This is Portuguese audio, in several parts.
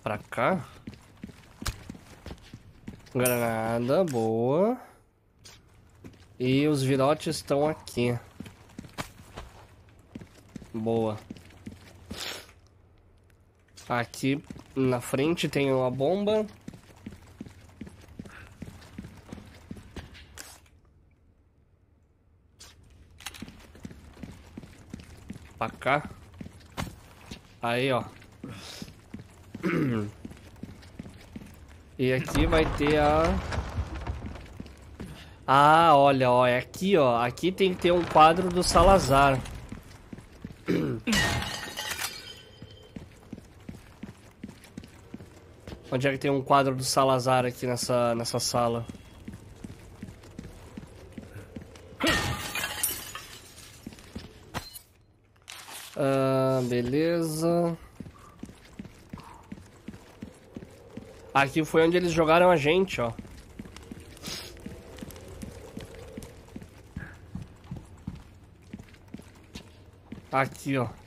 pra cá. Granada, boa. E os virotes estão aqui. Boa. Aqui na frente tem uma bomba. Pra cá. Aí, ó. E aqui vai ter a... Ah, olha, ó. É aqui, ó. Aqui tem que ter um quadro do Salazar. Onde é que tem um quadro do Salazar aqui nessa sala? Ah, beleza. Aqui foi onde eles jogaram a gente, ó. Aqui, ó.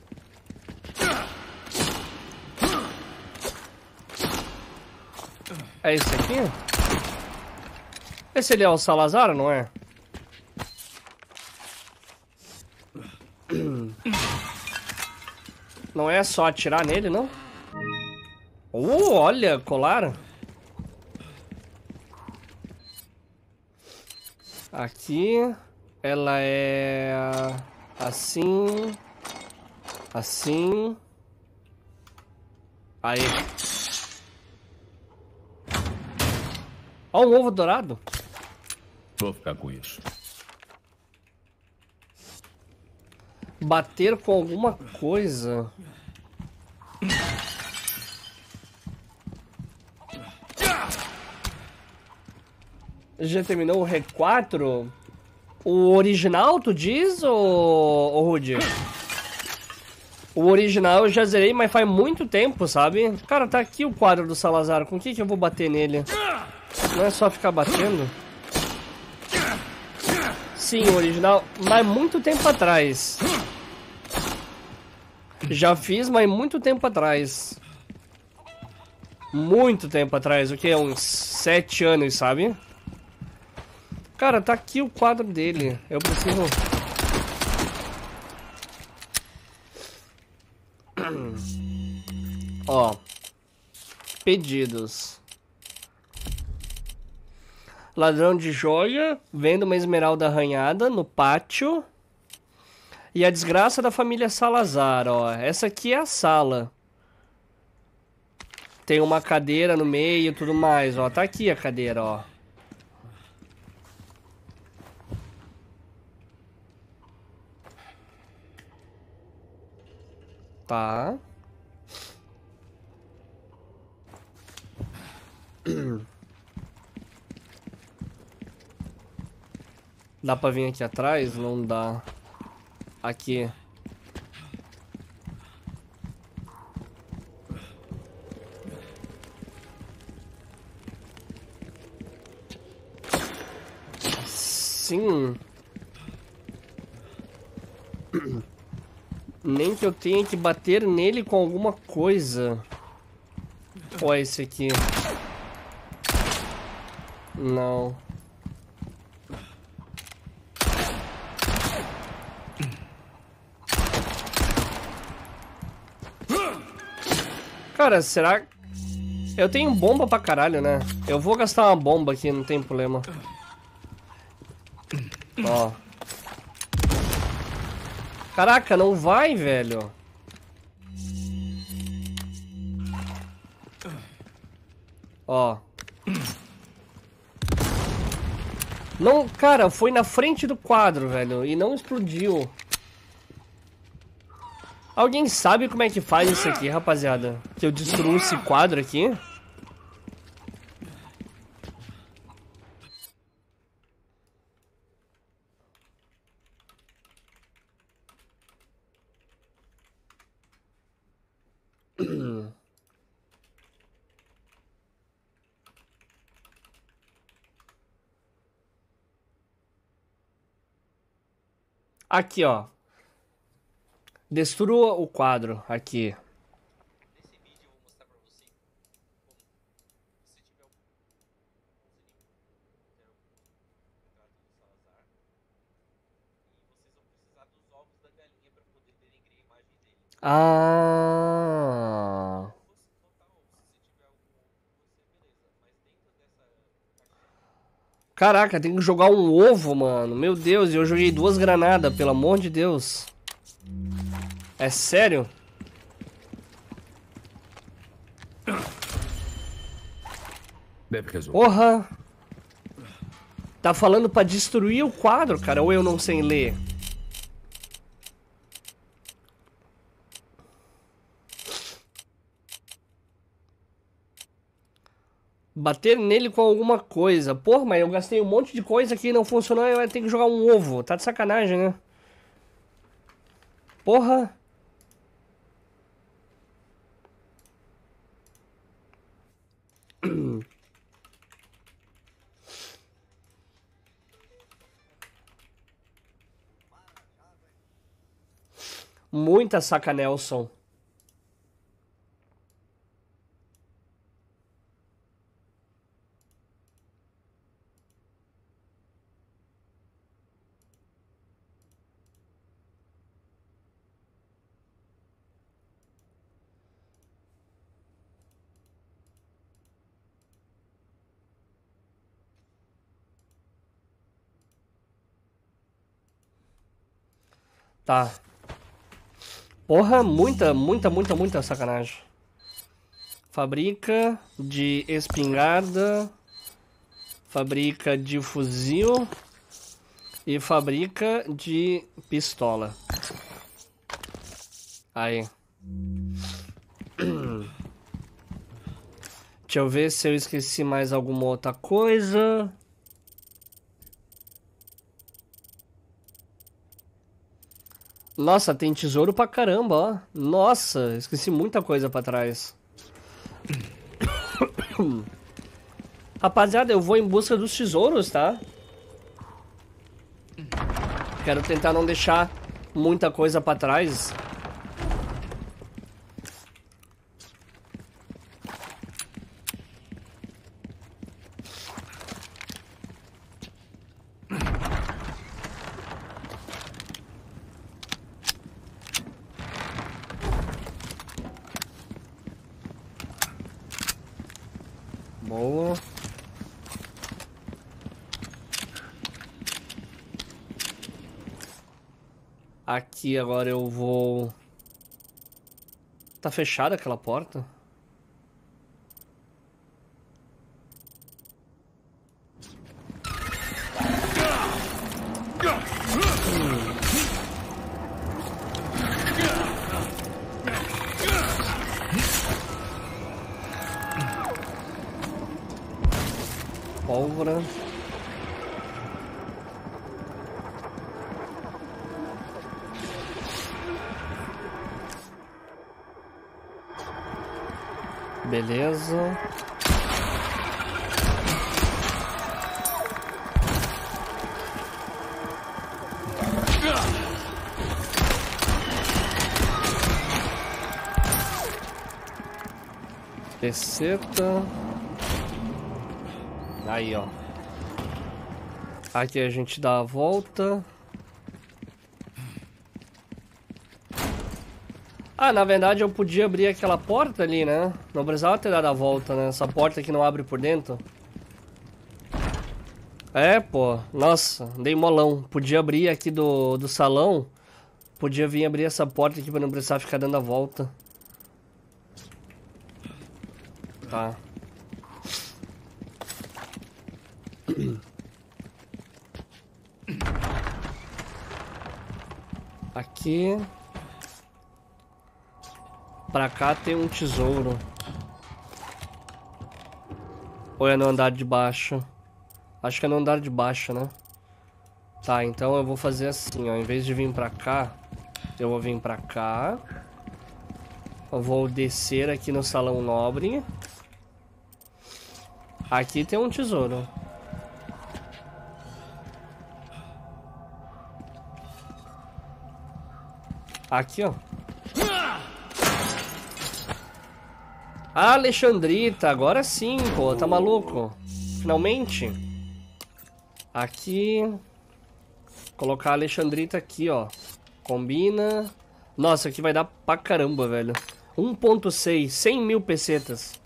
É esse aqui? Esse ali é o Salazar, não é? Não é só atirar nele, não? Olha, colar. Aqui ela é assim, assim. Aí. Ó, um ovo dourado. Vou ficar com isso. Bater com alguma coisa. Já terminou o R4? O original, tu diz, ô Rudy? O original eu já zerei, mas faz muito tempo, sabe? Cara, tá aqui o quadro do Salazar. Com o que eu vou bater nele? Não é só ficar batendo? Sim, o original, mas muito tempo atrás. Já fiz, mas muito tempo atrás. Muito tempo atrás, o que? Uns 7 anos, sabe? Cara, tá aqui o quadro dele. Eu preciso... Ó. Pedidos. Ladrão de joia. Vendo uma esmeralda arranhada no pátio. E a desgraça da família Salazar, ó. Essa aqui é a sala. Tem uma cadeira no meio e tudo mais, ó. Tá aqui a cadeira, ó. Tá. Dá pra vir aqui atrás? Não dá. Aqui. Sim. Nem que eu tenha que bater nele com alguma coisa. Ou é esse aqui? Não. Cara, será... Eu tenho bomba pra caralho, né? Eu vou gastar uma bomba aqui, não tem problema. Ó. Caraca, não vai, velho. Ó. Não, cara, foi na frente do quadro, velho. E não explodiu. Alguém sabe como é que faz isso aqui, rapaziada? Que eu destruo esse quadro aqui? Aqui, ó. Destrua o quadro aqui. Nesse vídeo eu vou mostrar pra você Ah. Caraca, tem que jogar um ovo, mano. Meu Deus, eu joguei 2 granadas, pelo amor de Deus. É sério? Deve resolver. Porra! Tá falando pra destruir o quadro, cara, ou eu não sei ler? Bater nele com alguma coisa. Porra, mas eu gastei um monte de coisa aqui e não funcionou, eu tenho que jogar um ovo. Tá de sacanagem, né? Porra! Muita saca, Nelson. Tá. Porra, muita sacanagem. Fabrica de espingarda. Fabrica de fuzil. E fabrica de pistola. Aí. Deixa eu ver se eu esqueci mais alguma outra coisa. Nossa, tem tesouro pra caramba, ó. Nossa, esqueci muita coisa pra trás. Rapaziada, eu vou em busca dos tesouros, tá? Quero tentar não deixar muita coisa pra trás. Boa. Aqui agora eu vou... Tá fechada aquela porta? Pólvora. Beleza. Peceta. Aí, ó. Aqui a gente dá a volta. Ah, na verdade eu podia abrir aquela porta ali, né? Não precisava ter dado a volta, né? Essa porta que não abre por dentro. É, pô. Nossa, dei molão. Podia abrir aqui do salão. Podia vir abrir essa porta aqui pra não precisar ficar dando a volta. Tá. Aqui. Pra cá tem um tesouro. Ou é no andar de baixo? Acho que é no andar de baixo, né? Tá, então eu vou fazer assim, ó. Em vez de vir pra cá, eu vou vir pra cá. Eu vou descer aqui no salão nobre. Aqui tem um tesouro. Aqui, ó. Ah, Alexandrita, agora sim, pô, tá maluco? Finalmente. Aqui. Colocar a Alexandrita aqui, ó. Combina. Nossa, aqui vai dar pra caramba, velho. 1.6, 100 mil pesetas.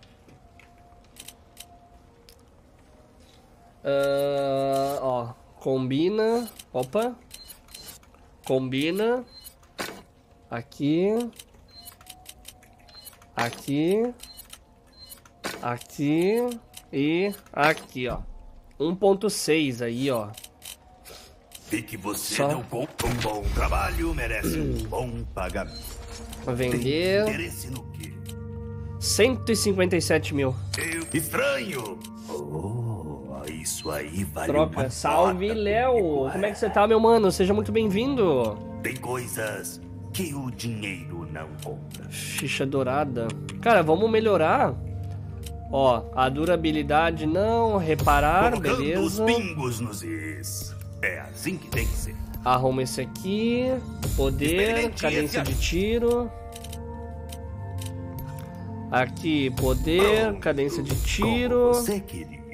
Ó, combina. Opa. Combina. Aqui. Aqui. Aqui. E aqui, ó. 1.6 aí, ó. E que você não compra um bom trabalho, merece um bom pagamento. Vender. Tem interesse no quê? 157 mil. Estranho. Oh, isso aí vale Troca. uma Salve, nota, Léo. público, Como é que você tá, meu mano? Seja muito bem-vindo. Tem coisas que o dinheiro não compra. Ficha dourada. Cara, vamos melhorar. Ó, a durabilidade não. Reparar, Colocando beleza. os pingos nos is. É assim que tem que ser. Arruma esse aqui. Poder, Experimente cadência esse de tiro. Aqui, poder, Pronto. cadência de Como tiro. você queria.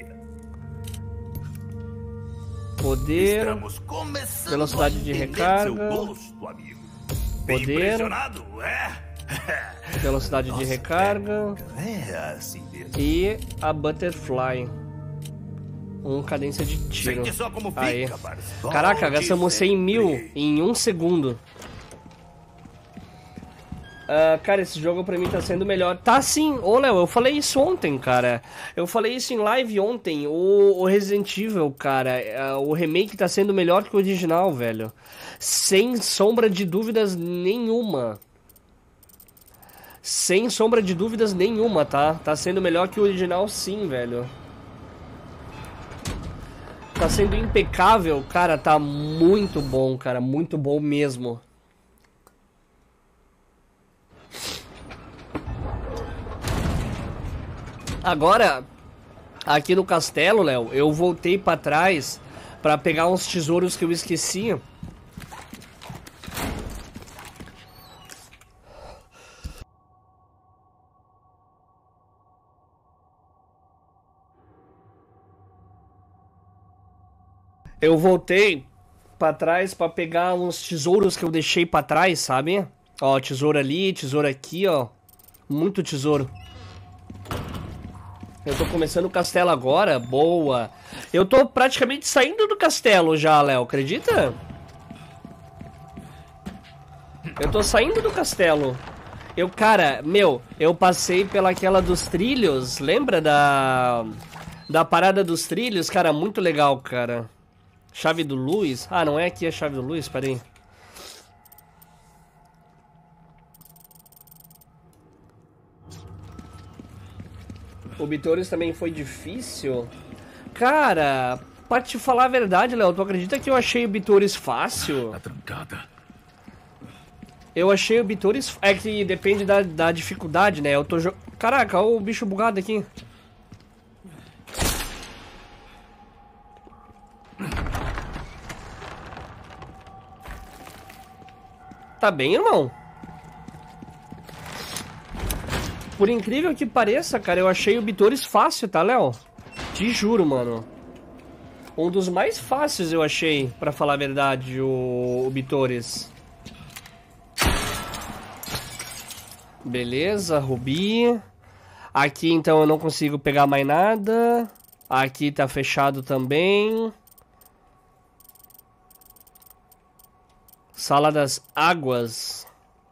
Poder, Estamos começando velocidade a de entender recarga. seu gosto, amigo. Bem Poder. impressionado, é? velocidade de Nossa, recarga. É assim mesmo. E a Butterfly. Cadência de tiro. Sente só como fica, Aí. parceiro. Caraca, Volte gastamos 100 mil sempre. em 1 segundo. Cara, esse jogo pra mim tá sendo melhor. Tá sim, ô Léo, eu falei isso ontem, cara. Eu falei isso em live ontem. O Resident Evil, cara, o remake tá sendo melhor que o original, velho. Sem sombra de dúvidas nenhuma. Sem sombra de dúvidas nenhuma, tá? Tá sendo melhor que o original sim, velho. Tá sendo impecável, cara, tá muito bom, cara, muito bom mesmo. Agora, aqui no castelo, Léo, eu voltei pra trás pra pegar uns tesouros que eu esqueci. Eu voltei pra trás pra pegar uns tesouros que eu deixei pra trás, sabe? Ó, tesouro ali, tesouro aqui, ó. Muito tesouro. Eu tô começando o castelo agora, boa. Eu tô praticamente saindo do castelo já, Léo, acredita? Eu tô saindo do castelo. Cara, eu passei pelaquela dos trilhos, lembra da parada dos trilhos? Cara, muito legal, cara. Chave do Luiz? Ah, não é aqui a chave do Luiz? Peraí. O Bitores também foi difícil? Cara, pra te falar a verdade, Léo, tu acredita que eu achei o Bitores fácil? Tá trancada. Eu achei o Bitores... É que depende da dificuldade, né? Eu tô jogando... Caraca, olha o bicho bugado aqui. Tá bem, irmão? Por incrível que pareça, cara, eu achei o Bitores fácil, tá, Léo? Te juro, mano. Um dos mais fáceis eu achei, pra falar a verdade, o Bitores. Beleza, Rubi. Aqui, então, eu não consigo pegar mais nada. Aqui tá fechado também. Sala das águas.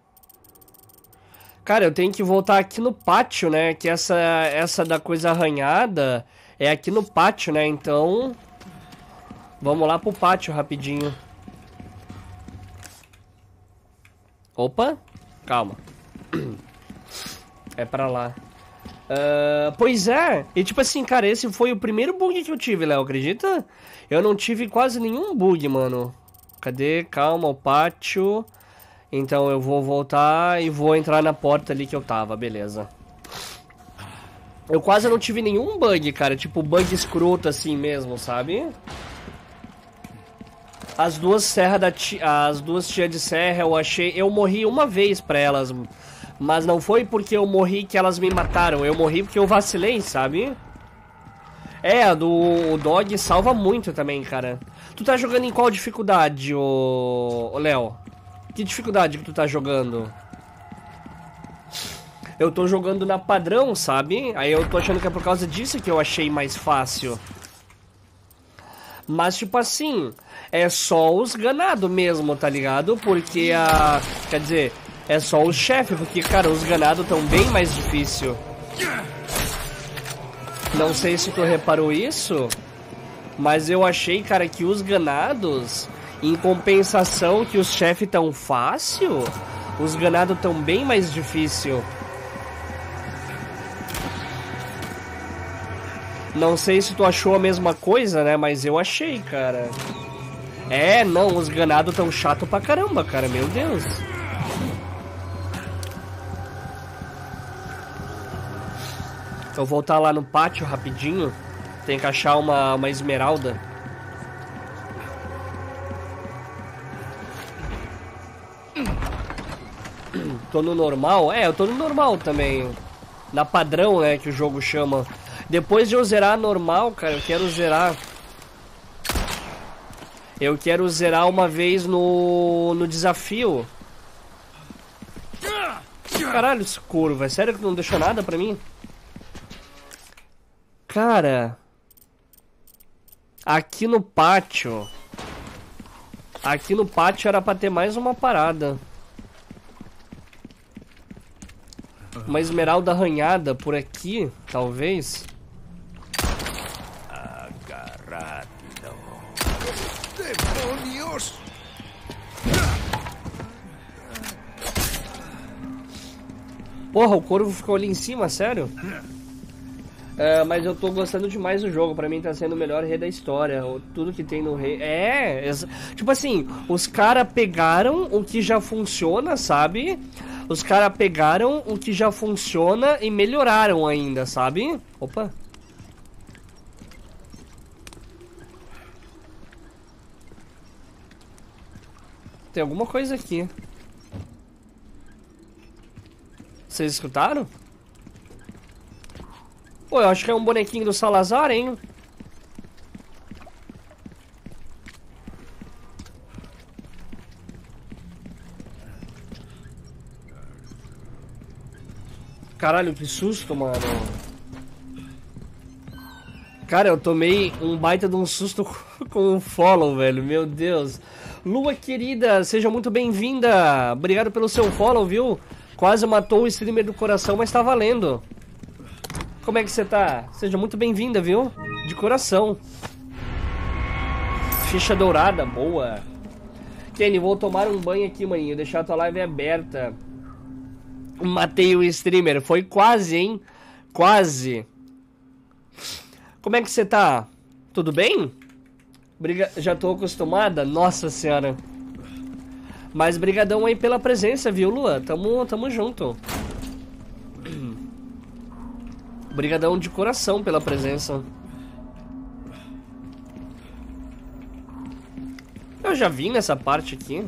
Cara, eu tenho que voltar aqui no pátio, né? Que essa da coisa arranhada é aqui no pátio, né? Então, vamos lá pro pátio rapidinho. Opa, calma. É pra lá. Pois é. E tipo assim, cara, esse foi o primeiro bug que eu tive, Léo, acredita? Eu não tive quase nenhum bug, mano. Cadê? Calma, o pátio. Então eu vou voltar e vou entrar na porta ali que eu tava, beleza. Eu quase não tive nenhum bug, cara. Tipo, bug escroto assim mesmo, sabe? As duas as duas tias de serra eu achei... Eu morri uma vez pra elas. Mas não foi porque eu morri que elas me mataram. Eu morri porque eu vacilei, sabe? É, o dog salva muito também, cara. Tu tá jogando em qual dificuldade, ô Léo? Que dificuldade que tu tá jogando? Eu tô jogando na padrão, sabe? Aí eu tô achando que é por causa disso que eu achei mais fácil. Mas, tipo assim, é só os ganados mesmo, tá ligado? Porque a... Quer dizer, é só os chefes, porque, cara, os ganados estão bem mais difícil. Não sei se tu reparou isso, mas eu achei, cara, que os ganados, em compensação que os chefes tão fácil, os ganados tão bem mais difícil. Não sei se tu achou a mesma coisa, né? Mas eu achei, cara. É, não, os ganados tão chato pra caramba, cara. Meu Deus. Eu vou voltar lá no pátio rapidinho. Tem que achar uma esmeralda. Tô no normal? É, eu tô no normal também. Na padrão, né, que o jogo chama. Depois de eu zerar normal, cara, eu quero zerar... Eu quero zerar uma vez no desafio. Caralho, esse curva. É sério que não deixou nada pra mim? Cara... Aqui no pátio... Aqui no pátio era pra ter mais uma parada. Uma esmeralda arranhada por aqui, talvez. Agarrado. ¡Demonios! Porra, o corvo ficou ali em cima, sério? É, mas eu tô gostando demais do jogo. Pra mim tá sendo o melhor rei da história. Tudo que tem no rei... tipo assim, os caras pegaram o que já funciona, sabe? Os caras pegaram o que já funciona e melhoraram ainda, sabe? Opa. Tem alguma coisa aqui. Vocês escutaram? Pô, eu acho que é um bonequinho do Salazar, hein? Caralho, que susto, mano. Cara, eu tomei um baita de um susto com o follow, velho. Meu Deus. Lua querida, seja muito bem-vinda. Obrigado pelo seu follow, viu? Quase matou o streamer do coração, mas tá valendo. Como é que você tá? Seja muito bem-vinda, viu? De coração. Ficha dourada, boa. Kenny, vou tomar um banho aqui, maninho. Deixar a tua live aberta. Matei o streamer. Foi quase, hein? Quase. Como é que você tá? Tudo bem? Já tô acostumada? Nossa senhora. Mas brigadão aí pela presença, viu, Lua? Tamo junto. Brigadão de coração pela presença. Eu já vim nessa parte aqui.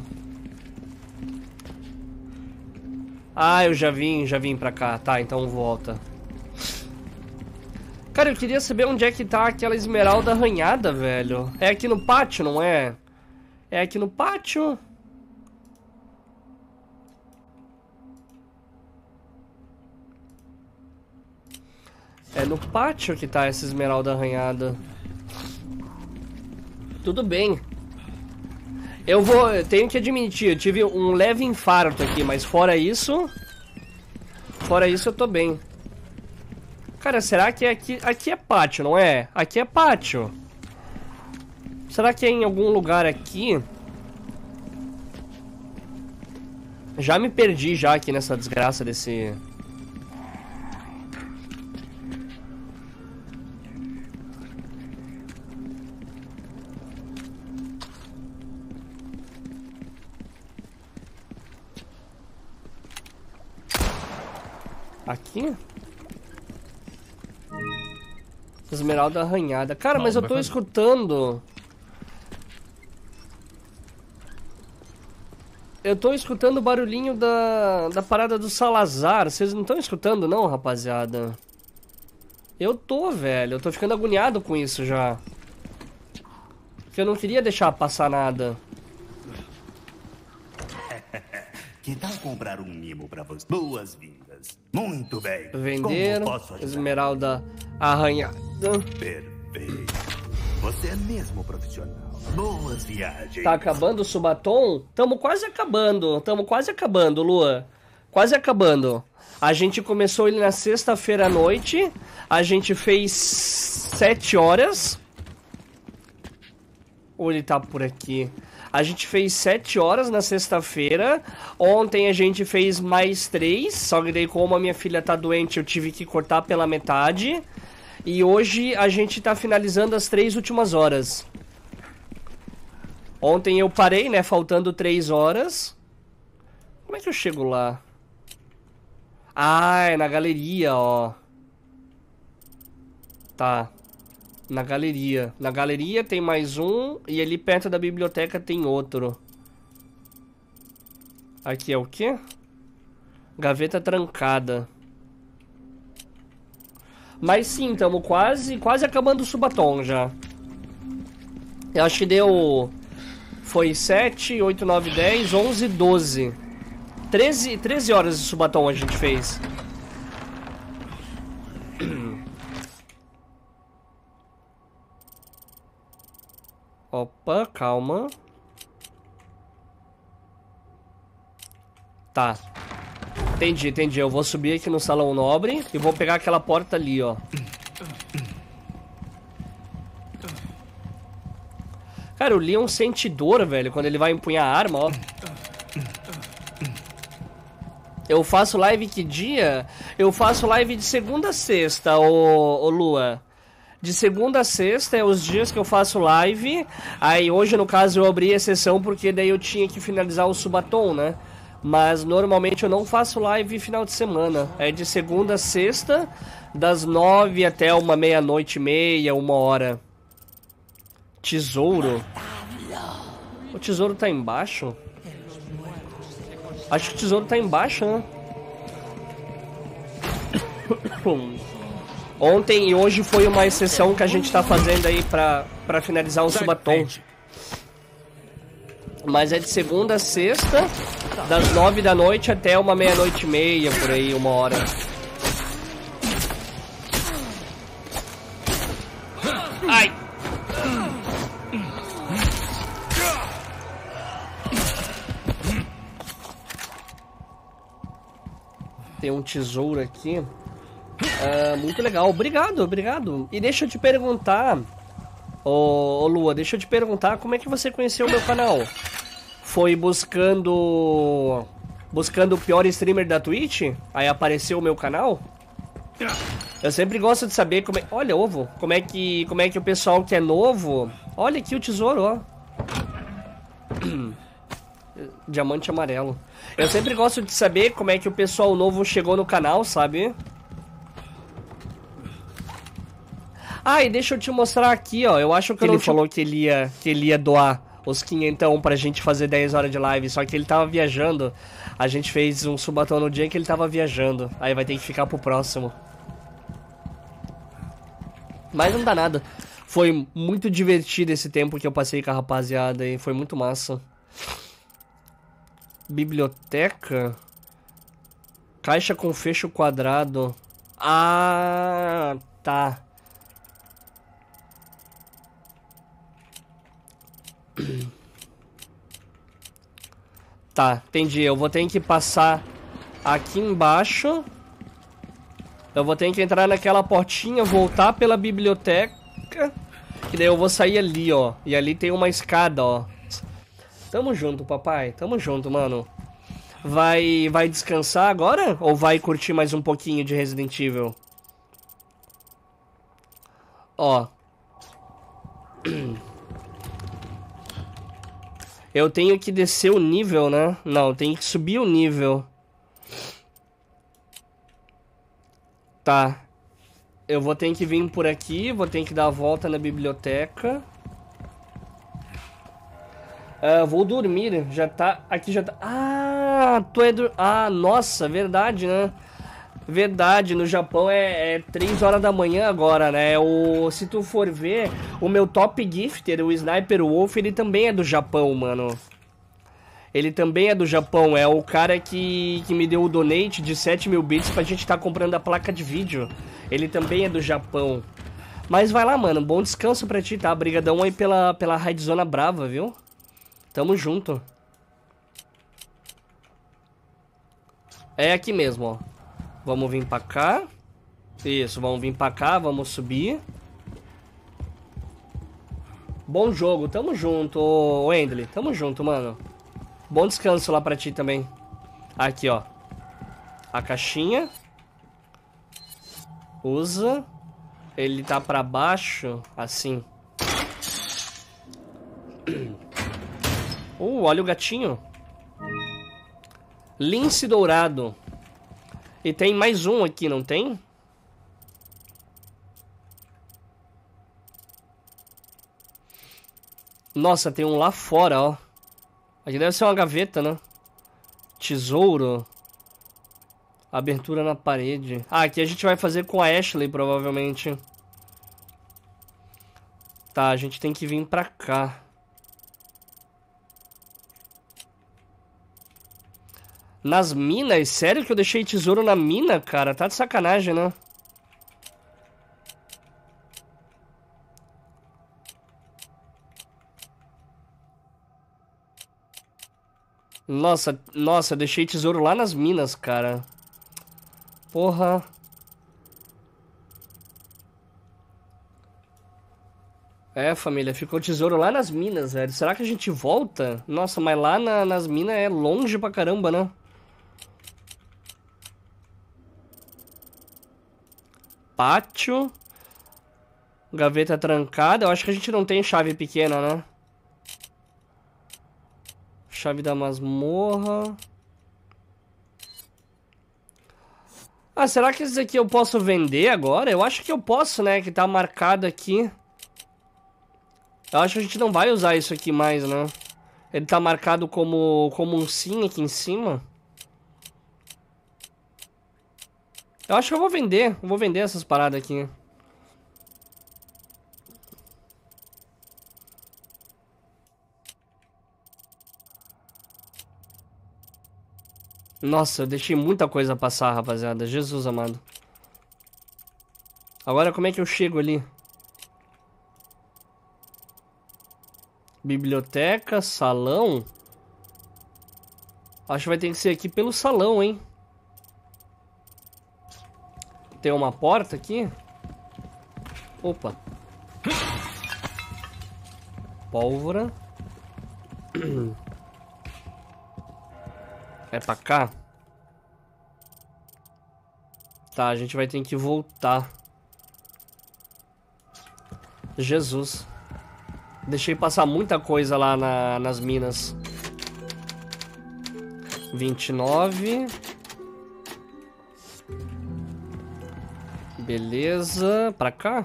Ah, eu já vim pra cá. Tá, então volta. Cara, eu queria saber onde é que tá aquela esmeralda arranhada, velho. É aqui no pátio, não é? É aqui no pátio. É no pátio que tá essa esmeralda arranhada. Tudo bem. Eu tenho que admitir, eu tive um leve infarto aqui, mas fora isso eu tô bem. Cara, será que aqui é pátio, não é? Aqui é pátio. Será que é em algum lugar aqui? Já me perdi já aqui nessa desgraça desse... Aqui? Esmeralda arranhada. Cara, mas eu tô escutando... Eu tô escutando o barulhinho da parada do Salazar. Vocês não estão escutando não, rapaziada? Eu tô, velho. Eu tô ficando agoniado com isso já. Porque eu não queria deixar passar nada. Que tal comprar um mimo pra você? Boas-vindas. Muito bem. Vender. Como posso ajudar? Esmeralda arranhada. Perfeito. Você é mesmo profissional. Boas viagens. Tá acabando o Subatom? Tamo quase acabando, Lua. Quase acabando. A gente começou ele na sexta-feira à noite. A gente fez 7 horas. Ou ele tá por aqui? A gente fez 7 horas na sexta-feira. Ontem a gente fez mais 3. Só que daí, como a minha filha tá doente, eu tive que cortar pela metade. E hoje a gente tá finalizando as 3 últimas horas. Ontem eu parei, né? Faltando 3 horas. Como é que eu chego lá? Ah, é na galeria, ó. Tá. Na galeria. Na galeria tem mais um. E ali perto da biblioteca tem outro. Aqui é o quê? Gaveta trancada. Mas sim, estamos quase acabando o Subatom já. Eu acho que deu... Foi 7, 8, 9, 10, 11, 12. 13 horas de Subatom a gente fez. Opa, calma. Tá. Entendi. Eu vou subir aqui no Salão Nobre e vou pegar aquela porta ali, ó. Cara, o Leon sente dor, velho, quando ele vai empunhar a arma, ó. Eu faço live que dia? Eu faço live de segunda a sexta, ô Lua. De segunda a sexta é os dias que eu faço live. Aí hoje, no caso, eu abri a sessão porque daí eu tinha que finalizar o Subatom, né? Mas normalmente eu não faço live final de semana. É de segunda a sexta, das 9 até uma meia-noite e meia, 1h. Tesouro. O tesouro tá embaixo? Acho que o tesouro tá embaixo, né? Ontem e hoje foi uma exceção que a gente tá fazendo aí pra finalizar o Subatom. Mas é de segunda a sexta, das 9 da noite até uma meia-noite e meia, por aí, 1h. Ai! Tem um tesouro aqui. Muito legal. Obrigado. E deixa eu te perguntar... Ô Lua, deixa eu te perguntar como é que você conheceu o meu canal? Foi buscando o pior streamer da Twitch? Aí apareceu o meu canal? Eu sempre gosto de saber como é... Olha, ovo. Como é que o pessoal que é novo... Olha aqui o tesouro, ó. Diamante amarelo. Eu sempre gosto de saber como é que o pessoal novo chegou no canal, sabe? Ah, e deixa eu te mostrar aqui, ó. Eu acho que ele falou que ele ia doar os 500 pra gente fazer 10 horas de live. Só que ele tava viajando. A gente fez um Subatom no dia que ele tava viajando. Aí vai ter que ficar pro próximo. Mas não dá nada. Foi muito divertido esse tempo que eu passei com a rapaziada e foi muito massa. Biblioteca. Caixa com fecho quadrado. Ah, tá. Tá, entendi. Eu vou ter que passar aqui embaixo. Eu vou ter que entrar naquela portinha, voltar pela biblioteca. E daí eu vou sair ali, ó. E ali tem uma escada, ó. Tamo junto, papai. Tamo junto, mano. Vai descansar agora? Ou vai curtir mais um pouquinho de Resident Evil? Ó. Eu tenho que descer o nível, né? Não, tem que subir o nível. Tá. Eu vou ter que vir por aqui, vou ter que dar a volta na biblioteca. Vou dormir, já tá... Aqui já tá... Ah, tu é do... Ah, nossa, verdade, né? Verdade, no Japão é 3 horas da manhã agora, né? Se tu for ver, o meu top gifter, o Sniper Wolf, ele também é do Japão, mano. Ele também é do Japão, é o cara que me deu o donate de 7.000 bits pra gente tá comprando a placa de vídeo. Ele também é do Japão. Mas vai lá, mano, bom descanso pra ti, tá? Brigadão aí pela raidzona brava, viu? Tamo junto. É aqui mesmo, ó. Vamos vir pra cá. Isso, vamos vir pra cá, vamos subir. Bom jogo, tamo junto, Wendley. Tamo junto, mano. Bom descanso lá pra ti também. Aqui, ó. A caixinha. Usa. Ele tá pra baixo, assim. Olha o gatinho. Lince dourado. E tem mais um aqui, não tem? Nossa, tem um lá fora, ó. Aqui deve ser uma gaveta, né? Tesouro. Abertura na parede. Ah, aqui a gente vai fazer com a Ashley, provavelmente. Tá, a gente tem que vir pra cá. Nas minas? Sério que eu deixei tesouro na mina, cara? Tá de sacanagem, né? Nossa, deixei tesouro lá nas minas, cara. Porra. É, família, ficou tesouro lá nas minas, velho. Será que a gente volta? Nossa, mas lá nas minas é longe pra caramba, né? Pátio. Gaveta trancada. Eu acho que a gente não tem chave pequena, né? Chave da masmorra. Ah, será que esse aqui eu posso vender agora? Eu acho que eu posso, né? Que tá marcado aqui. Eu acho que a gente não vai usar isso aqui mais, né? Ele tá marcado como um sim aqui em cima. Eu acho que eu vou vender. Eu vou vender essas paradas aqui. Nossa, eu deixei muita coisa passar, rapaziada. Jesus amado. Agora como é que eu chego ali? Biblioteca, salão. Acho que vai ter que ser aqui pelo salão, hein? Tem uma porta aqui? Opa. Pólvora. É pra cá? Tá, a gente vai ter que voltar. Jesus. Deixei passar muita coisa lá nas minas. 29. Beleza. Pra cá?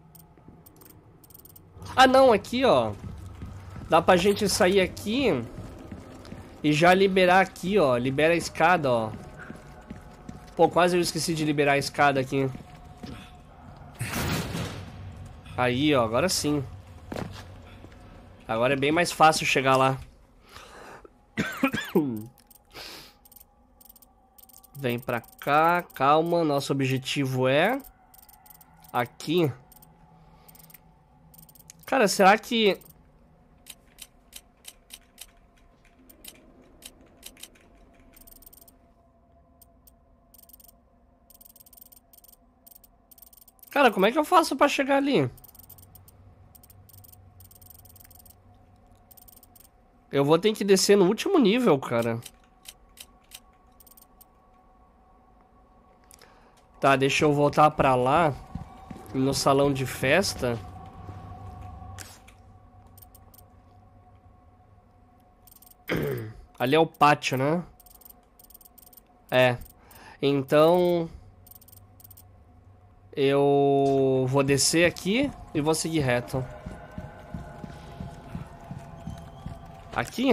Ah, não. Aqui, ó. Dá pra gente sair aqui e já liberar aqui, ó. Libera a escada, ó. Pô, quase eu esqueci de liberar a escada aqui. Aí, ó. Agora sim. Agora é bem mais fácil chegar lá. Vem pra cá, calma. Nosso objetivo é aqui. Cara, será que... Cara, como é que eu faço pra chegar ali? Eu vou ter que descer no último nível, cara. Tá, deixa eu voltar pra lá. No salão de festa. Ali é o pátio, né? É. Então... eu vou descer aqui e vou seguir reto. Aqui?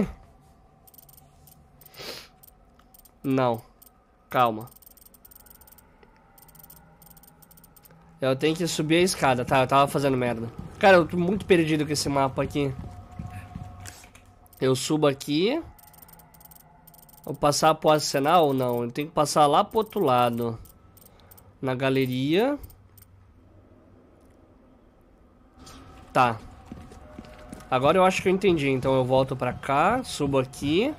Não. Calma. Eu tenho que subir a escada, tá? Eu tava fazendo merda. Cara, eu tô muito perdido com esse mapa aqui. Eu subo aqui. Vou passar pro arsenal? Não, eu tenho que passar lá pro outro lado. Na galeria. Tá. Agora eu acho que eu entendi. Então eu volto pra cá, subo aqui.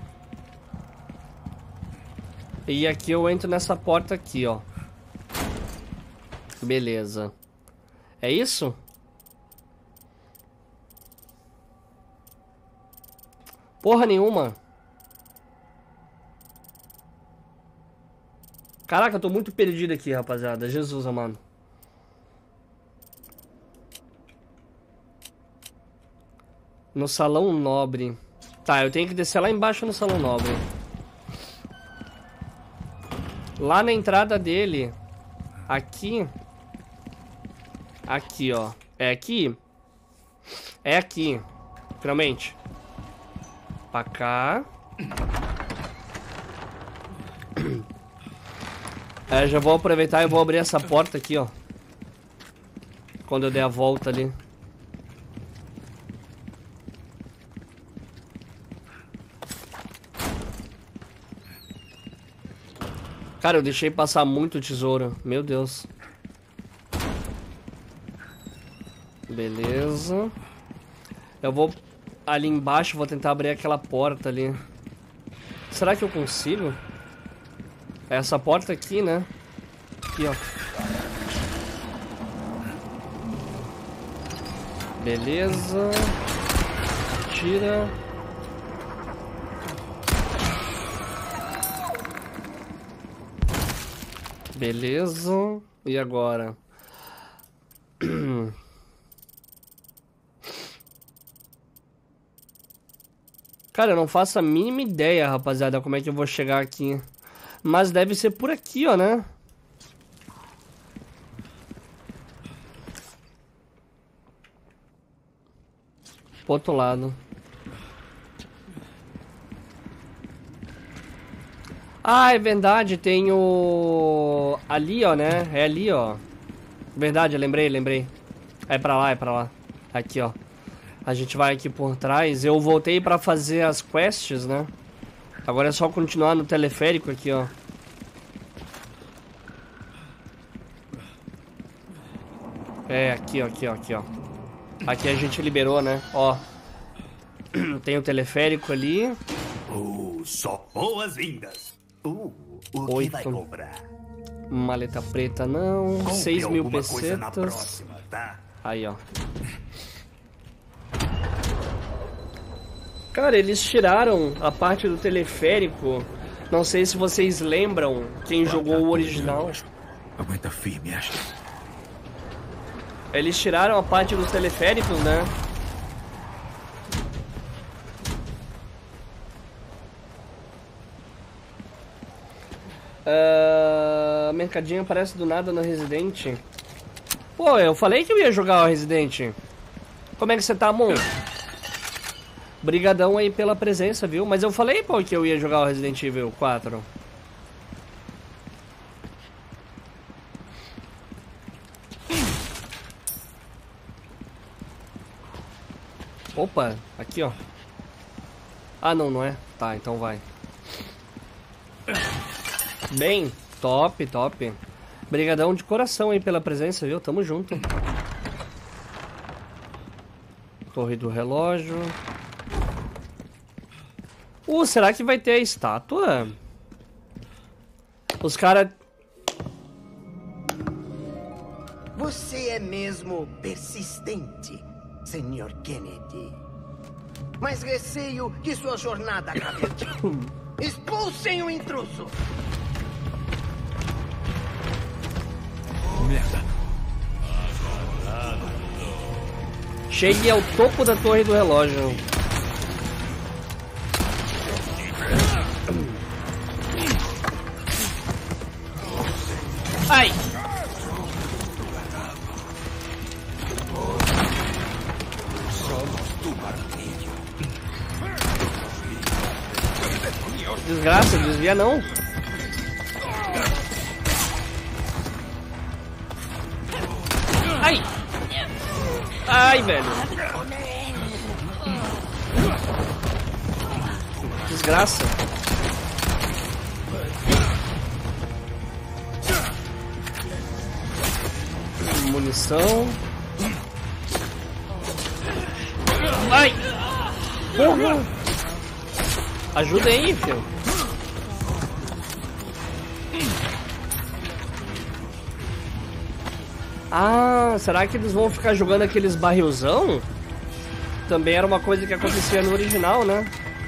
E aqui eu entro nessa porta aqui, ó. Beleza. É isso? Porra nenhuma. Caraca, eu tô muito perdido aqui, rapaziada. Jesus, amado. No salão nobre. Tá, eu tenho que descer lá embaixo no salão nobre. Lá na entrada dele. Aqui. Aqui, ó. É aqui? É aqui. Finalmente. Pra cá. Já vou aproveitar e vou abrir essa porta aqui, ó. Quando eu der a volta ali. Cara, eu deixei passar muito tesouro. Meu Deus. Beleza. Eu vou ali embaixo, vou tentar abrir aquela porta ali. Será que eu consigo? É essa porta aqui, né? Aqui, ó. Beleza. Tira. Beleza. E agora? Cara, eu não faço a mínima ideia, rapaziada, como é que eu vou chegar aqui. Mas deve ser por aqui, ó, né? Pro outro lado. Ah, é verdade, tem o... Ali, ó, né? É ali, ó. Verdade, eu lembrei. É pra lá, é pra lá. Aqui, ó. A gente vai aqui por trás. Eu voltei pra fazer as quests, né? Agora é só continuar no teleférico aqui, ó. É, aqui, ó, aqui, ó, aqui, ó. Aqui a gente liberou, né? Ó. Tem o teleférico ali. Só boas-vindas. O que 8. vai comprar? Maleta preta não. Compre 6.000 alguma coisa na pesetas. próxima, tá? Aí, ó. Cara, eles tiraram a parte do teleférico. Não sei se vocês lembram quem jogou o original. Aguenta firme, Ashley. Eles tiraram a parte dos teleféricos, né? Mercadinho aparece do nada no Resident. Pô, eu falei que eu ia jogar o Resident. Como é que você tá, Moon? Brigadão aí pela presença, viu? Mas eu falei, pô, que eu ia jogar o Resident Evil 4. Opa, aqui, ó. Ah, não, não é? Tá, então vai. Bem, top, top. Brigadão de coração aí pela presença, viu? Tamo junto. Torre do relógio. Será que vai ter a estátua? Os caras... Você é mesmo persistente, Sr. Kennedy. Mas receio que sua jornada acabe aqui. Expulsem o intruso! Merda. Chegue ao topo da torre do relógio. Ai! Desgraça, desvia não. Ai! Ai, velho. Desgraça. munição. Ai! Porra! Ajuda aí, filho. Ah, será que eles vão ficar jogando aqueles barrilzão? Também era uma coisa que acontecia no original, né?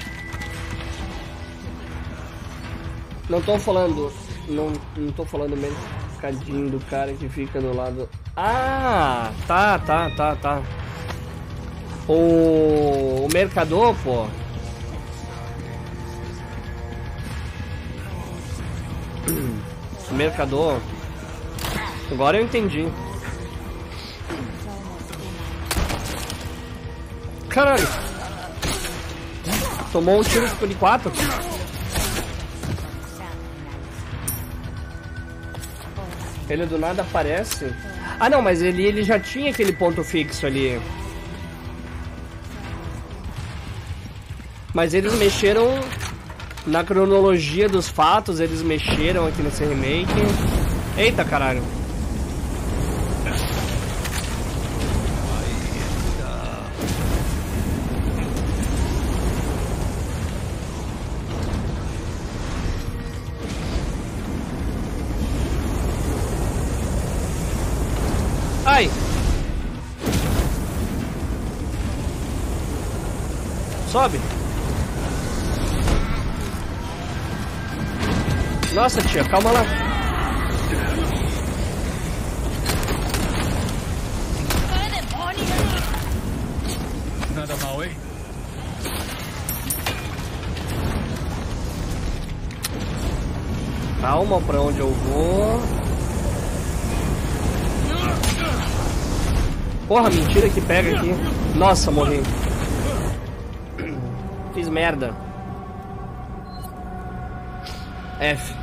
Não tô falando... Não tô falando mercadinho do cara que fica do lado... Ah, tá. O mercador, pô. O mercador. Agora eu entendi. Caralho. Tomou um tiro de 4. Ele do nada aparece. Ah não, mas ele já tinha aquele ponto fixo ali. Mas eles mexeram na cronologia dos fatos, eles mexeram aqui nesse remake. Eita caralho. Ai! Sobe! Nossa, tia, calma lá! Nada mal, hein? Calma, pra onde eu vou? Porra, mentira que pega aqui. Nossa, morri. Fiz merda. F.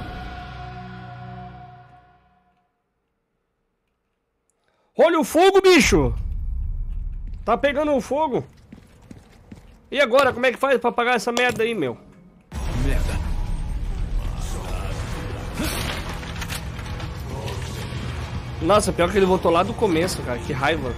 Olha o fogo, bicho! Tá pegando o fogo. E agora, como é que faz pra apagar essa merda aí, meu? Merda. Nossa, pior que ele voltou lá do começo, cara. Que raiva.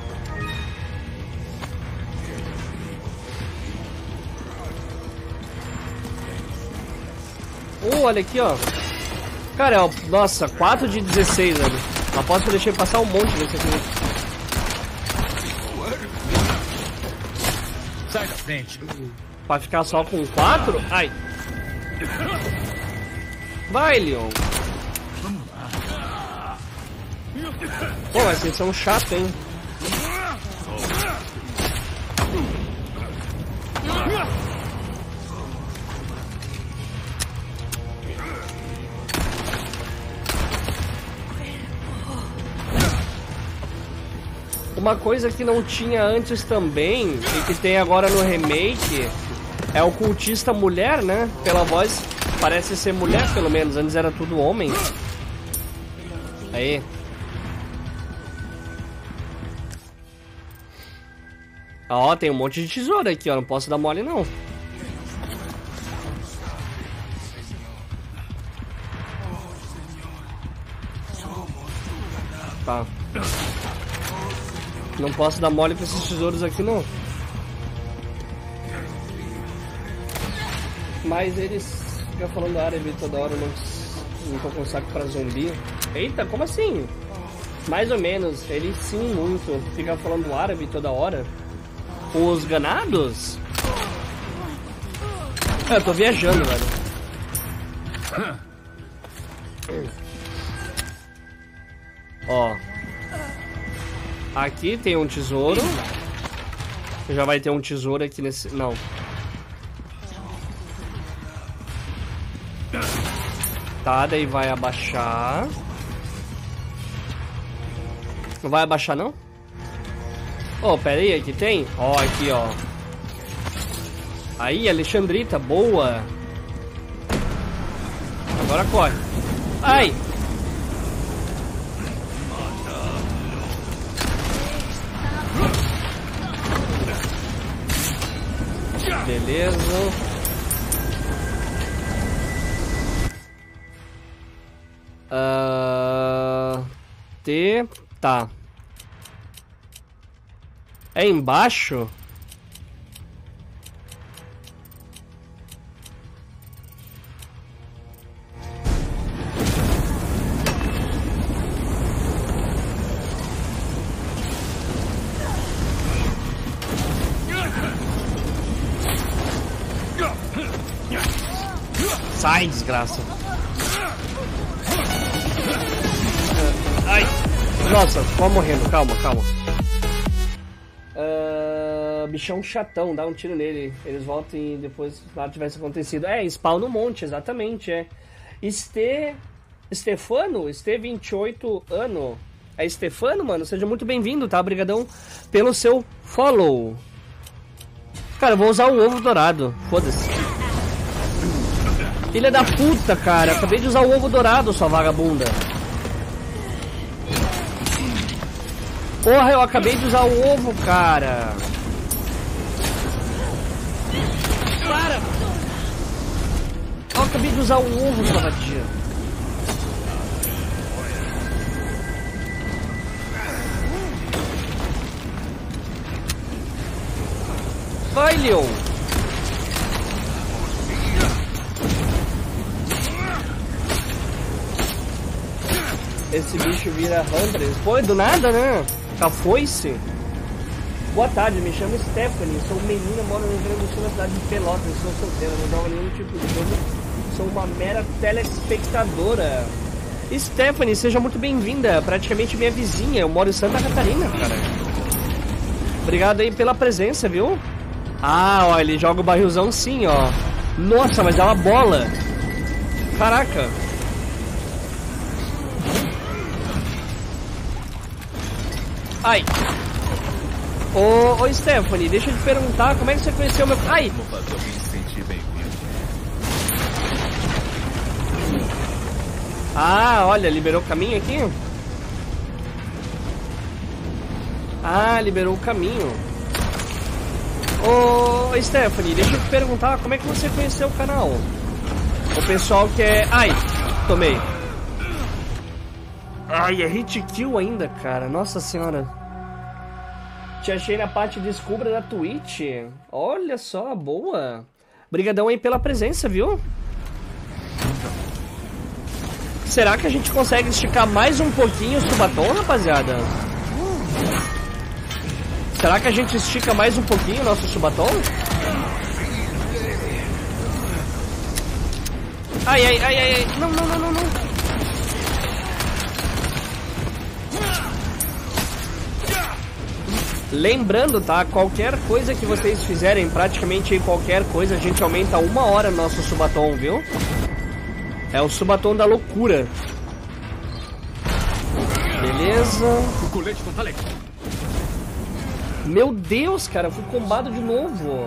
Olha aqui, ó. Cara, ó, nossa, 4 de 16, velho. Aposto que eu deixei passar um monte desse aqui. Sai da frente. Pra ficar só com 4? Ai. Vai, Leon. Pô, mas vocês são chatos, hein? Uma coisa que não tinha antes também, e que tem agora no remake, é o cultista mulher, né? Pela voz, parece ser mulher, pelo menos. Antes era tudo homem. Aí. Ó, tem um monte de tesoura aqui, ó. Não posso dar mole, não. Tá. Não posso dar mole pra esses tesouros aqui, não. Mas eles ficam falando árabe toda hora, não tô com saco pra zumbi. Eita, como assim? Mais ou menos, eles sim, muito. Ficam falando árabe toda hora. Os ganados? Eu tô viajando, velho. Ó. Aqui tem um tesouro. Já vai ter um tesouro aqui nesse... Não. Tá, daí vai abaixar. Não vai abaixar, não? Oh, pera aí, aqui tem? Ó, aqui, ó. Aí, Alexandrita, boa. Agora corre. Ai! Beleza. Tá. É embaixo? Sai, desgraça. Ai. Nossa, tô morrendo. Calma, calma. Bichão chatão, dá um tiro nele. Eles voltam e depois se nada tivesse acontecido. É, spawn no monte, exatamente, é. Stefano, 28 ano. É Stefano, mano? Seja muito bem-vindo, tá? Obrigadão pelo seu follow. Cara, eu vou usar o ovo dourado. Foda-se. Filha da puta, cara. Acabei de usar o ovo dourado, sua vagabunda. Porra, eu acabei de usar o ovo, cara. Para! Eu acabei de usar o ovo, sua vadia. Vai, Leon. Esse bicho vira Huntress. Pô, do nada, né? A foice. Boa tarde, me chamo Stephanie. Sou menina, moro no Rio Grande do Sul, na cidade de Pelotas. Sou solteira, não jogo nenhum tipo de jogo. Sou uma mera telespectadora. Stephanie, seja muito bem-vinda. Praticamente minha vizinha. Eu moro em Santa Catarina, cara. Obrigado aí pela presença, viu? Ah, ó, ele joga o barrilzão sim, ó. Nossa, mas é uma bola. Caraca. Ai. Ô Stephanie, deixa eu te perguntar, como é que você conheceu meu... Ai. Vou fazer alguém se sentir bem-vindo. Ah, olha, liberou o caminho aqui? Ah, liberou o caminho. Ô Stephanie, deixa eu te perguntar, como é que você conheceu o canal? O pessoal que é... Ai, tomei. Ai, é hit kill ainda, cara. Nossa senhora. Te achei na parte de descubra da Twitch. Olha só, boa. Obrigadão aí pela presença, viu? Será que a gente consegue esticar mais um pouquinho o Subatom, rapaziada? Será que a gente estica mais um pouquinho o nosso Subatom? Ai, ai, ai, ai, ai. Não, não, não, não, não. Lembrando, tá? Qualquer coisa que vocês fizerem, praticamente qualquer coisa, a gente aumenta 1 hora nosso Subatom, viu? É o Subatom da loucura. Beleza. O colete não tá legal. Meu Deus, cara, eu fui combado de novo.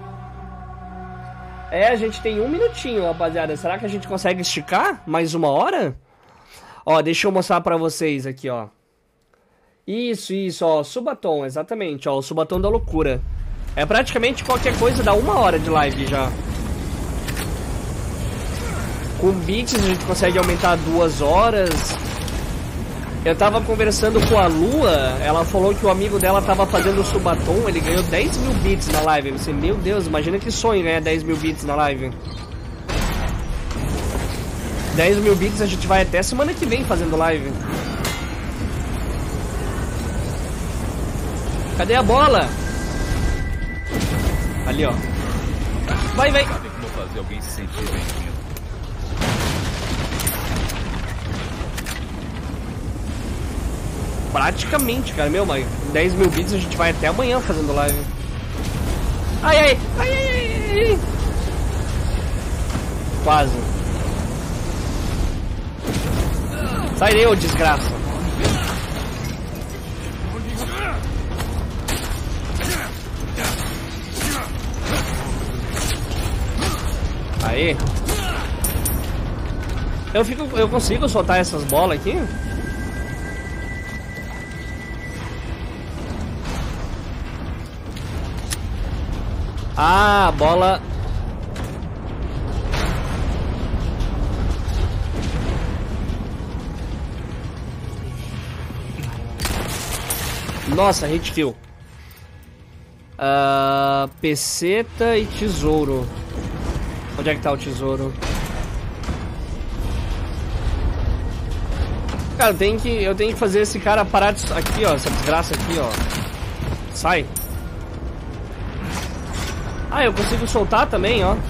É, a gente tem 1 minutinho, rapaziada. Será que a gente consegue esticar mais 1 hora? Ó, deixa eu mostrar pra vocês aqui, ó. Isso, ó, Subatom, exatamente, ó, o Subatom da loucura. É praticamente qualquer coisa, dá 1 hora de live já. Com bits a gente consegue aumentar 2 horas. Eu tava conversando com a Lua, ela falou que o amigo dela tava fazendo o Subatom, ele ganhou 10 mil bits na live. Eu pensei, meu Deus, imagina que sonho ganhar 10 mil bits na live. 10 mil bits a gente vai até semana que vem fazendo live. Cadê a bola? Ali, ó. Vai, vai. Sabe como fazer alguém se sentir bem-vindo. Praticamente, cara. Meu, mas 10 mil bits a gente vai até amanhã fazendo live. Ai, ai, ai, ai, ai, ai. Quase. Sai daí, ô desgraça. Aí. Eu consigo soltar essas bolas aqui? Ah, bola. Nossa, hit kill. Peceta e tesouro. Onde é que tá o tesouro? Cara, eu tenho que fazer esse cara parar de... Aqui, ó, essa desgraça aqui, ó. Sai. Ah, eu consigo soltar também, ó.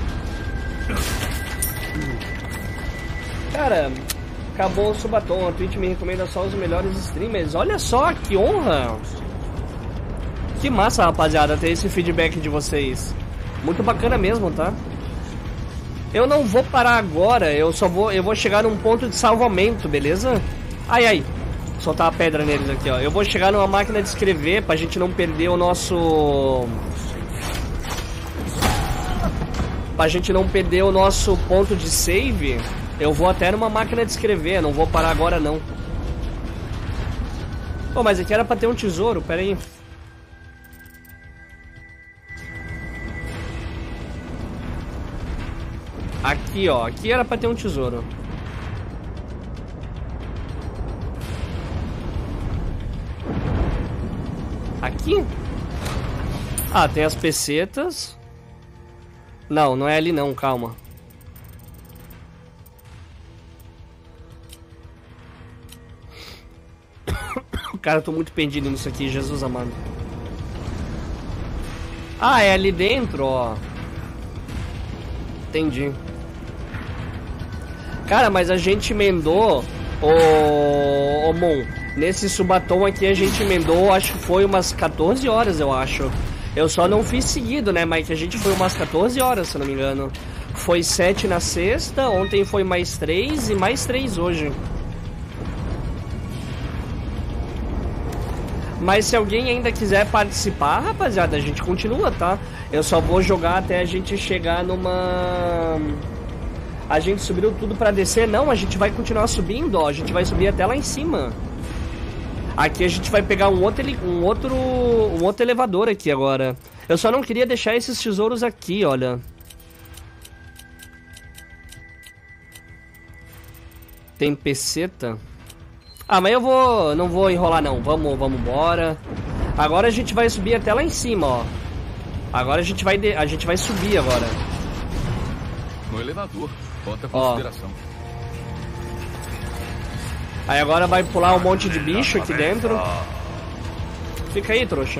Cara, acabou o Subatom. A Twitch me recomenda só os melhores streamers. Olha só, que honra. Que massa, rapaziada, ter esse feedback de vocês. Muito bacana mesmo, tá? Eu não vou parar agora. Eu vou chegar num ponto de salvamento, beleza? Ai, ai. Soltar a pedra neles aqui, ó. Eu vou chegar numa máquina de escrever pra gente não perder o nosso... Pra gente não perder o nosso ponto de save. Eu vou até numa máquina de escrever. Não vou parar agora, não. Pô, mas aqui era pra ter um tesouro. Pera aí. Aqui, ó. Aqui era pra ter um tesouro. Aqui? Ah, tem as pesetas. Não, não é ali não, calma. Cara, eu tô muito perdido nisso aqui, Jesus amado. Ah, é ali dentro, ó. Entendi. Cara, mas a gente emendou o Mon. Nesse Subatom aqui a gente emendou, acho que foi umas 14 horas, eu acho. Eu só não fiz seguido, né, Mike? A gente foi umas 14 horas, se eu não me engano. Foi 7 na sexta, ontem foi mais 3 e mais 3 hoje. Mas se alguém ainda quiser participar, rapaziada, a gente continua, tá? Eu só vou jogar até a gente chegar numa... A gente subiu tudo pra descer? Não, a gente vai continuar subindo, ó. A gente vai subir até lá em cima. Aqui a gente vai pegar um outro elevador aqui agora. Eu só não queria deixar esses tesouros aqui, olha. Tem peceta. Ah, mas não vou enrolar não. Vamos embora. Agora a gente vai subir até lá em cima, ó. Agora a gente vai subir agora. No elevador. Conta com consideração. Aí agora vai pular um monte de bicho aqui dentro. Fica aí, trouxa.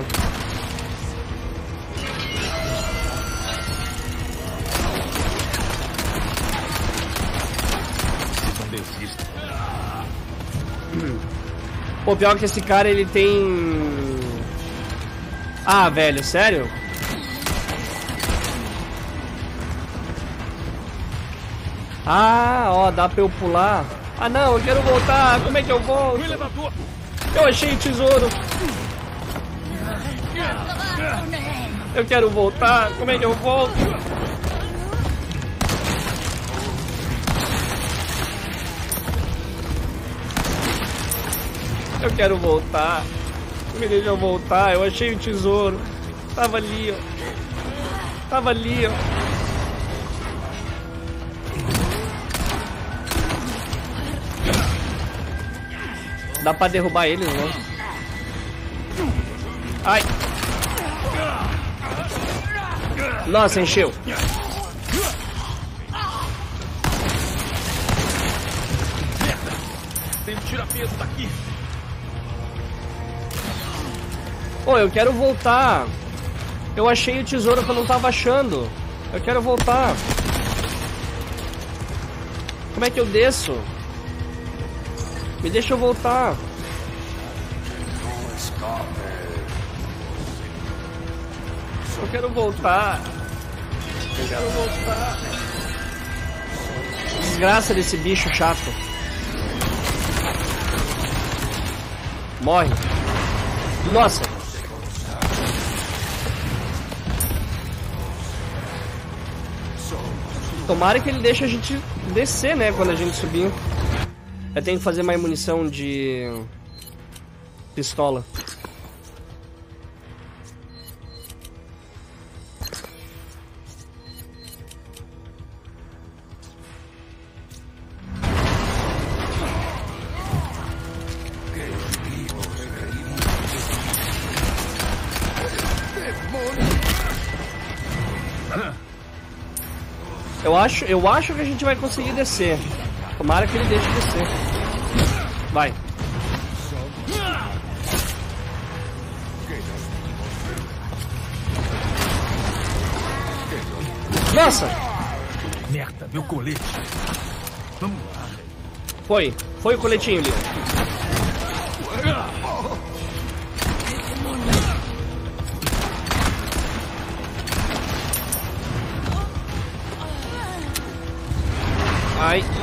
Pô, pior que esse cara, ele tem... Ah, velho, sério? Ah, ó, dá pra eu pular. Ah, não, eu quero voltar. Como é que eu volto? Eu achei o tesouro. Eu quero voltar. Como é que eu volto? Eu quero voltar. Me deixa eu voltar. Eu achei o tesouro. Tava ali, ó. Tava ali, ó. Dá pra derrubar eles, né? Ai! Nossa, encheu! Tem que tirar peso daqui! Pô, eu quero voltar! Eu achei o tesouro que eu não tava achando! Eu quero voltar! Como é que eu desço? Me deixa eu voltar. Eu quero voltar. Eu quero voltar. Desgraça desse bicho chato. Morre. Nossa. Tomara que ele deixe a gente descer, né, quando a gente subir. Eu tenho que fazer mais munição de pistola. Eu acho que a gente vai conseguir descer. Tomara que ele deixe descer. Vai. Nossa! Merda, meu colete. Vamos lá. Foi o coletinho ali. Ai.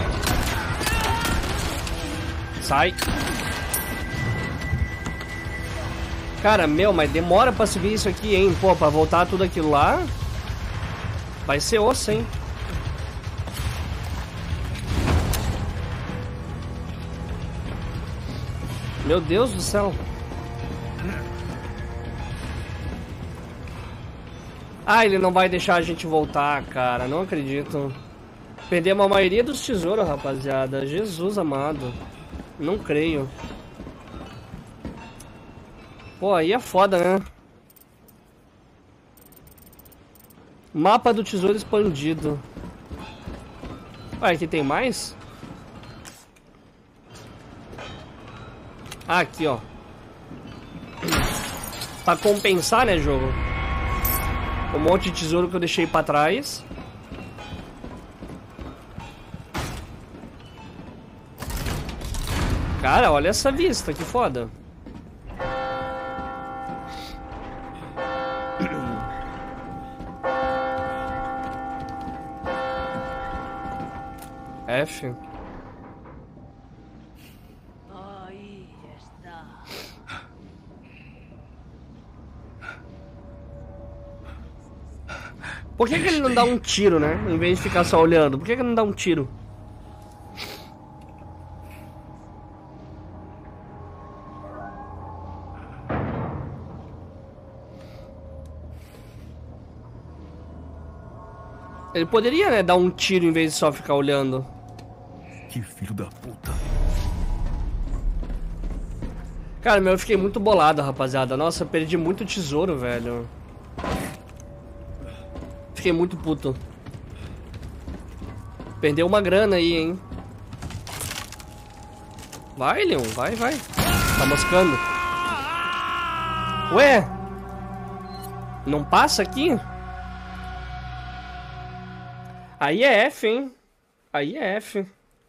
Sai. Cara, meu, mas demora pra subir isso aqui, hein? Pô, pra voltar tudo aquilo lá. Vai ser osso, hein? Meu Deus do céu. Ah, ele não vai deixar a gente voltar, cara. Não acredito. Perdemos a maioria dos tesouros, rapaziada. Jesus amado. Não creio. Pô, aí é foda, né? Mapa do tesouro expandido. Ué, aqui tem mais? Ah, aqui, ó. Pra compensar, né, jogo? Um monte de tesouro que eu deixei pra trás. Cara, olha essa vista, que foda. F. Aí está. Por que ele não dá um tiro, né? Em vez de ficar só olhando. Por que ele não dá um tiro? Ele poderia, né, dar um tiro em vez de só ficar olhando. Que filho da puta. Cara, meu, eu fiquei muito bolado, rapaziada. Nossa, eu perdi muito tesouro, velho. Fiquei muito puto. Perdeu uma grana aí, hein. Vai, Leon, vai. Tá moscando. Ué? Não passa aqui? Aí é F, hein? Aí é F.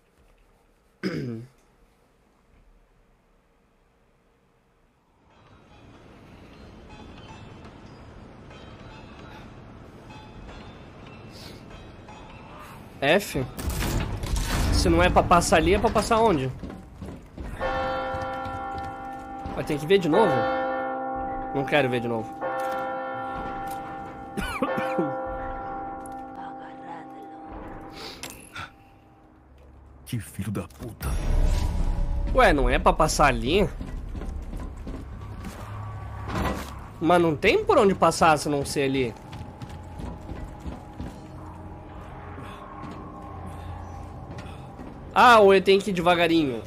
F? Se não é pra passar ali, é pra passar onde? Vai ter que ver de novo? Não quero ver de novo. Que filho da puta. Ué, não é pra passar ali? Mas não tem por onde passar se não ser ali. Ah, ou eu tenho que ir devagarinho.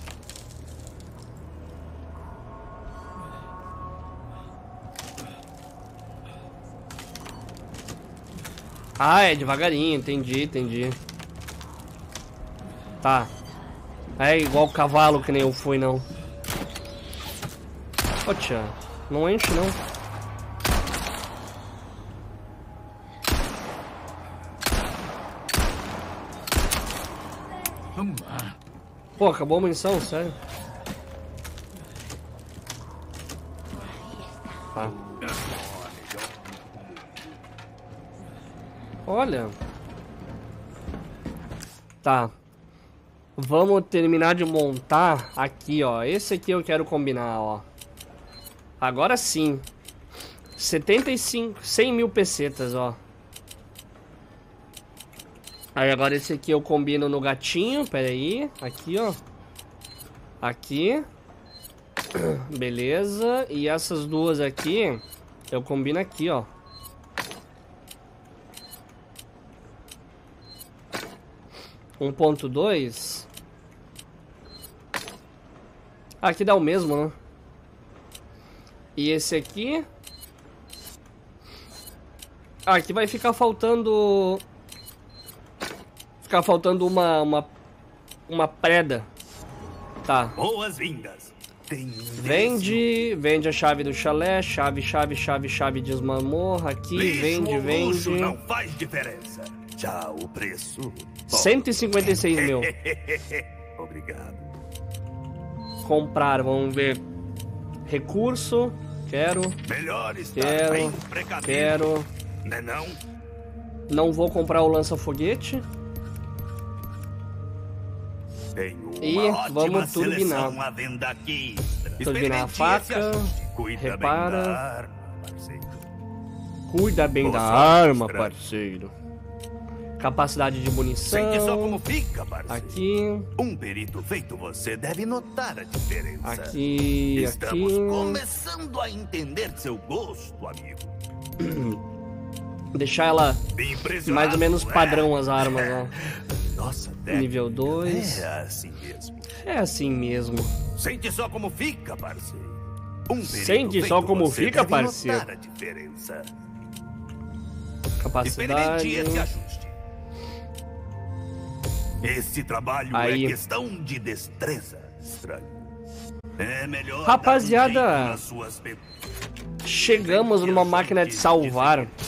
Ah, é devagarinho, entendi. Tá. É igual o cavalo que nem eu fui, não. Poxa, não enche, não. Vamos lá. Pô, acabou a munição, sério. Tá. Olha. Tá. Vamos terminar de montar aqui, ó. Esse aqui eu quero combinar, ó. Agora sim. 75, 100 mil pesetas, ó. Aí agora esse aqui eu combino no gatinho, pera aí. Aqui, ó. Aqui. Beleza. E essas duas aqui, eu combino aqui, ó. Um 1.2. Aqui dá o mesmo, né? E esse aqui... Aqui vai ficar faltando Ficar faltando uma preda. Tá. Boas-vindas. Vende a chave do chalé, chave de masmorra aqui, Lixo ou luxo vende. não faz diferença. Já o preço... 156 mil. Obrigado. Comprar, vamos ver. Recurso, quero, Melhor estar bem precavido. quero. Né não? Não vou comprar o lança-foguete. Tenho uma E ótima vamos seleção turbinar. à venda aqui. Turbinar a Experimente faca, esse ajuste. Cuida bem repara. da arma, parceiro. Cuida bem da Boa arma, sorte, parceiro. Capacidade de munição. Sente só como fica, parceiro. Aqui, Um perito feito você deve notar a diferença. aqui, Estamos aqui. começando a entender seu gosto, amigo. Deixar ela Impressionado, mais ou menos é? padrão as armas, ó. Nossa, técnica Nível 2. É assim mesmo. É assim mesmo. Sente só como fica, parceiro. Um perito Sente só feito como você fica, deve parceiro. notar a diferença. Capacidade. Experimente esse ajuste. Esse trabalho Aí. é questão de destreza, estranho. É melhor Rapaziada, dar um jeito nas suas Chegamos numa máquina de salvar.